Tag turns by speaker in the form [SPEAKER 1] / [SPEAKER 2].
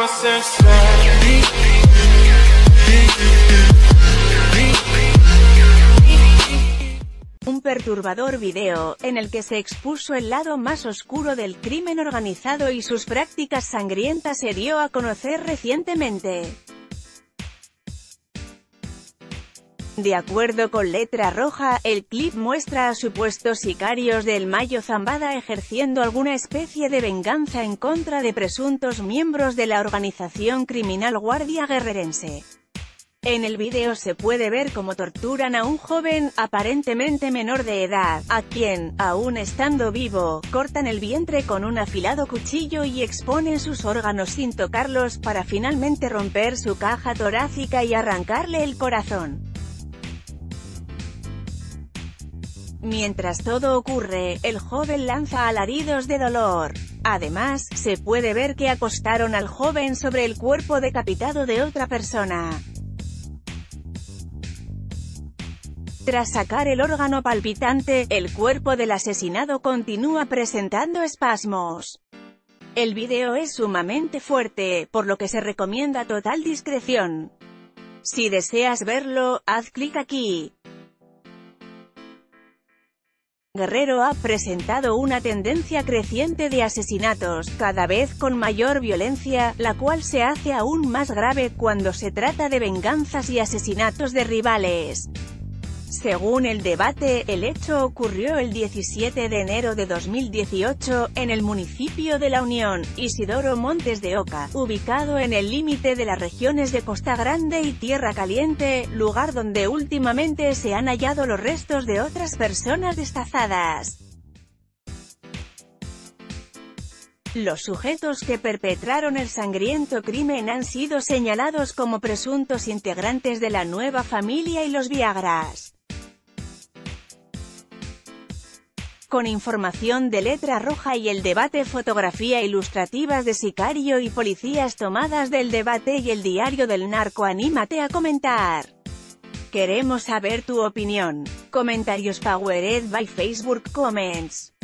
[SPEAKER 1] Un perturbador video, en el que se expuso el lado más oscuro del crimen organizado y sus prácticas sangrientas, se dio a conocer recientemente. De acuerdo con Letra Roja, el clip muestra a supuestos sicarios del Mayo Zambada ejerciendo alguna especie de venganza en contra de presuntos miembros de la organización criminal Guardia Guerrerense. En el video se puede ver cómo torturan a un joven, aparentemente menor de edad, a quien, aún estando vivo, cortan el vientre con un afilado cuchillo y exponen sus órganos sin tocarlos para finalmente romper su caja torácica y arrancarle el corazón. Mientras todo ocurre, el joven lanza alaridos de dolor. Además, se puede ver que acostaron al joven sobre el cuerpo decapitado de otra persona. Tras sacar el órgano palpitante, el cuerpo del asesinado continúa presentando espasmos. El video es sumamente fuerte, por lo que se recomienda total discreción. Si deseas verlo, haz clic aquí. Guerrero ha presentado una tendencia creciente de asesinatos, cada vez con mayor violencia, la cual se hace aún más grave cuando se trata de venganzas y asesinatos de rivales. Según El Debate, el hecho ocurrió el 17 de enero de 2018, en el municipio de La Unión, Isidoro Montes de Oca, ubicado en el límite de las regiones de Costa Grande y Tierra Caliente, lugar donde últimamente se han hallado los restos de otras personas destazadas. Los sujetos que perpetraron el sangriento crimen han sido señalados como presuntos integrantes de la nueva familia y los Viagras. Con información de Letra Roja y El Debate, fotografía ilustrativas de sicario y policías tomadas del Debate y el Diario del Narco. Anímate a comentar. Queremos saber tu opinión. Comentarios powered by Facebook Comments.